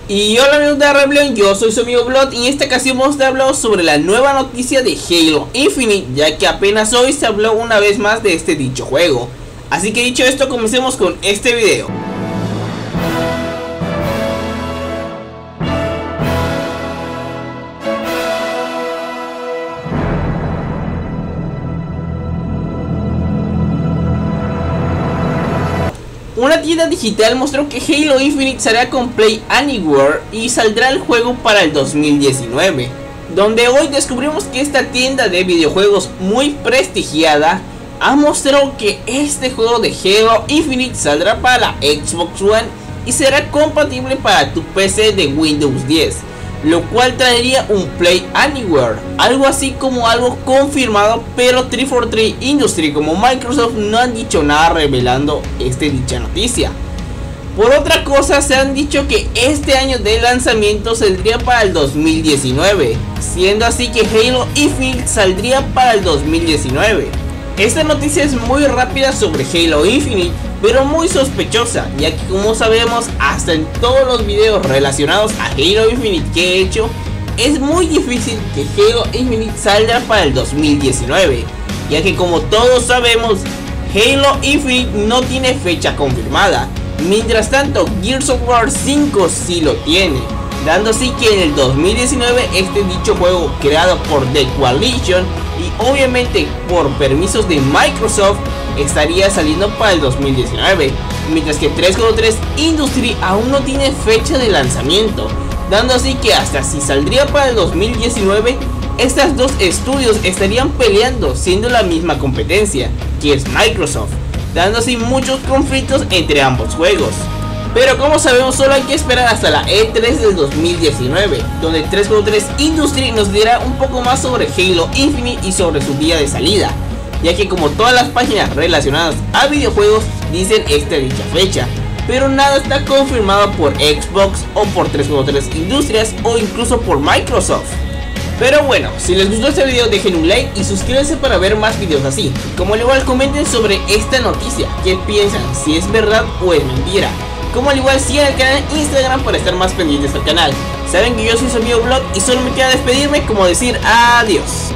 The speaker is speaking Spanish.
Y hola amigos de Rebelión, yo soy su amigo Blood y en esta ocasión vamos a hablar sobre la nueva noticia de Halo Infinite, ya que apenas hoy se habló una vez más de este dicho juego. Así que dicho esto, comencemos con este video. Una tienda digital mostró que Halo Infinite saldrá con Play Anywhere y saldrá el juego para el 2019, donde hoy descubrimos que esta tienda de videojuegos muy prestigiada ha mostrado que este juego de Halo Infinite saldrá para la Xbox One y será compatible para tu PC de Windows 10, lo cual traería un Play Anywhere, algo así como algo confirmado, pero 343 Industries como Microsoft no han dicho nada revelando dicha noticia. Por otra cosa, se han dicho que este año de lanzamiento saldría para el 2019, siendo así que Halo Infinite saldría para el 2019. Esta noticia es muy rápida sobre Halo Infinite, pero muy sospechosa, ya que como sabemos, hasta en todos los videos relacionados a Halo Infinite que he hecho, es muy difícil que Halo Infinite salga para el 2019, ya que como todos sabemos, Halo Infinite no tiene fecha confirmada. Mientras tanto, Gears of War 5 sí lo tiene, dando así que en el 2019 dicho juego creado por The Coalition y obviamente por permisos de Microsoft estaría saliendo para el 2019, mientras que 343 Industries aún no tiene fecha de lanzamiento, dando así que hasta si saldría para el 2019, estas dos estudios estarían peleando siendo la misma competencia, que es Microsoft, dando así muchos conflictos entre ambos juegos. Pero como sabemos, solo hay que esperar hasta la E3 del 2019, donde 343 Industries nos dirá un poco más sobre Halo Infinite y sobre su día de salida, ya que como todas las páginas relacionadas a videojuegos dicen dicha fecha, pero nada está confirmado por Xbox o por 343 Industries o incluso por Microsoft. Pero bueno, si les gustó este video dejen un like y suscríbanse para ver más videos así. Como al igual comenten sobre esta noticia, qué piensan, si es verdad o es mentira. Como al igual sigan el canal en Instagram para estar más pendientes del canal. Saben que yo soy su amigo Blood y solo me queda despedirme como decir adiós.